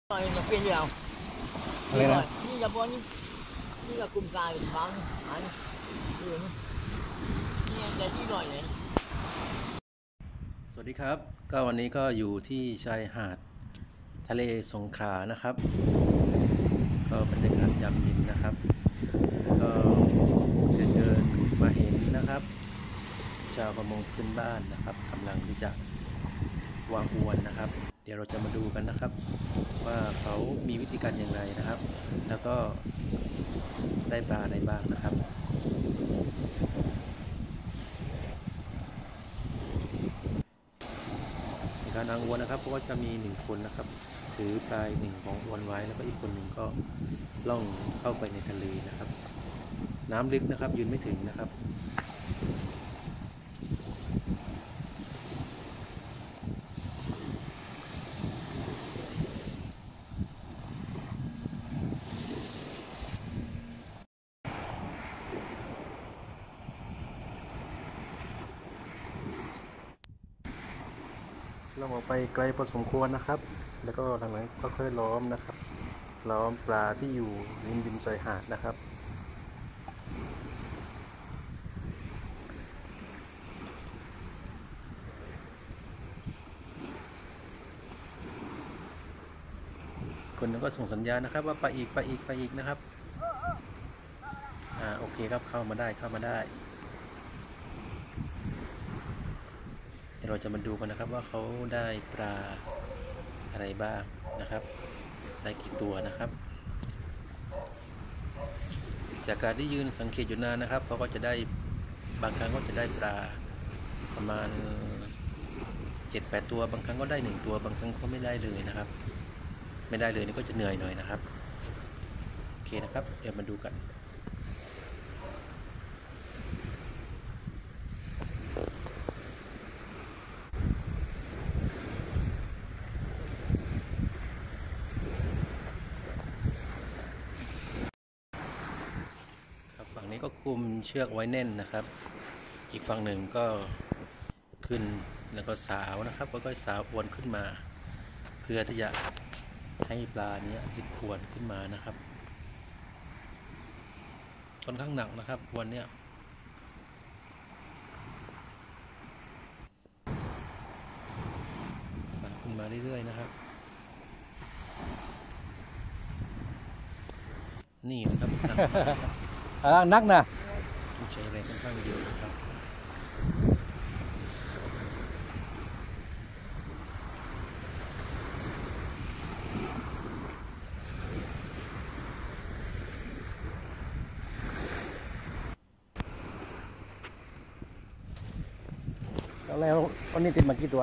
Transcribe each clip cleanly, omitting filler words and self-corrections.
rồi nhập viên gì nào อะไรนะนี่จะบอลนี่จะกลุ่มกายฟังอันอื่นนี่จะที่หน่อยเลยสวัสดีครับก็วันนี้ก็อยู่ที่ชายหาดทะเลสงขลานะครับก็บรรยากาศยามเย็นนะครับก็เดินมาเห็นนะครับชาวประมงพื้นบ้านนะครับกำลังที่จะวางอวนนะครับเดี๋ยวเราจะมาดูกันนะครับว่าเขามีวิธีการอย่างไรนะครับแล้วก็ได้ปลาอะไรบ้างนะครับการวางอวนนะครับเพราะว่าจะมี1คนนะครับถือปลายหนึ่งของอวนไว้แล้วก็อีกคนหนึ่งก็ล่องเข้าไปในทะเลนะครับน้ำลึกนะครับยืนไม่ถึงนะครับเราออกไปไกลพอสมควรนะครับแล้วก็หลังนั้นก็ค่อยล้อมนะครับล้อมปลาที่อยู่ริมชายหาดนะครับคนนึงก็ส่งสัญญาณนะครับว่าไปอีกนะครับโอเคครับเข้ามาได้เดี๋ยวเราจะมาดูกันนะครับว่าเขาได้ปลาอะไรบ้างนะครับได้กี่ตัวนะครับจากการที่ยืนสังเกตอยู่นานนะครับเขาก็จะได้บางครั้งก็จะได้ปลาประมาณ 7-8 ตัวบางครั้งก็ได้1ตัวบางครั้งก็ไม่ได้เลยนะครับไม่ได้เลยนี่ก็จะเหนื่อยหน่อยนะครับโอเคนะครับเดี๋ยวมาดูกันฝั่งนี้ก็คุมเชือกไว้แน่นนะครับอีกฝั่งหนึ่งก็ขึ้นแล้วก็สาวนะครับก็สาวอวนขึ้นมาเพื่อที่จะให้ปลานี้ติดอวนขึ้นมานะครับค่อนข้างหนักนะครับอวนเนี้ยสาวขึ้นมาเรื่อยๆนะครับนี่นะครับนักนะใช้แรงค่อนข้างเยอะนะครับแล้ววันนี้ติดมากี่ตัว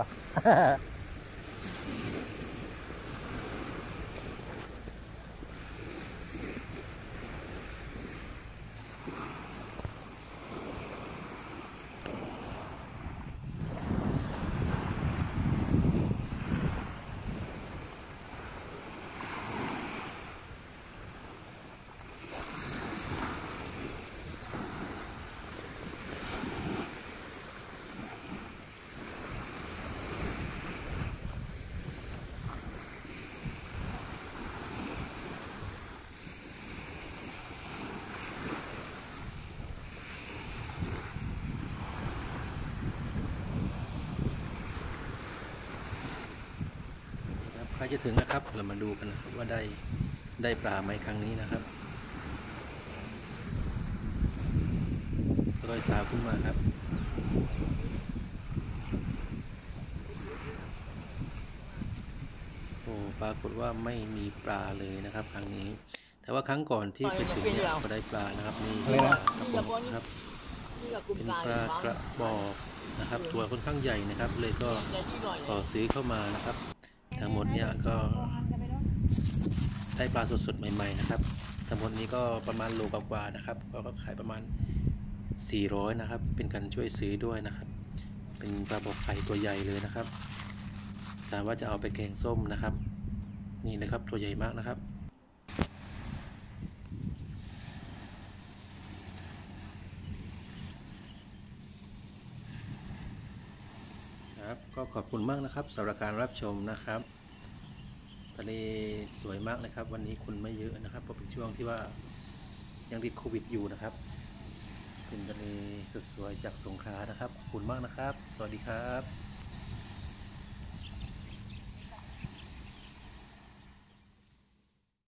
ใกล้จะถึงนะครับเรามาดูกันนะครับว่าได้ปลาไหมครั้งนี้นะครับค่อยๆสาวขึ้นมาครับโอ้ปรากฏว่าไม่มีปลาเลยนะครับครั้งนี้แต่ว่าครั้งก่อนที่ไปถึงเนี่ยก็ได้ปลานะครับนี่ปลากระบอกนะครับเป็นปลากระบอกนะครับตัวค่อนข้างใหญ่นะครับเลยก็ขอซื้อเข้ามานะครับทั้งหมดเนี่ยก็ได้ปลาสดๆใหม่ๆนะครับทั้งหมดนี้ก็ประมาณโลกว่าๆนะครับก็ขายประมาณ400นะครับเป็นการช่วยซื้อด้วยนะครับเป็นปลาบอกไข่ตัวใหญ่เลยนะครับถามว่าจะเอาไปแกงส้มนะครับนี่เลยครับตัวใหญ่มากนะครับครับก็ขอบคุณมากนะครับสำหรับการรับชมนะครับถ้าะเลสวยมากเลยครับวันนี้คนไม่เยอะนะครับเพราะเป็นช่วงที่ว่ายังติดโควิดอยู่นะครับเป็นทะเลสดสวยจากสงขลานะครับขอบคุณมากนะครับสวัสดีครับ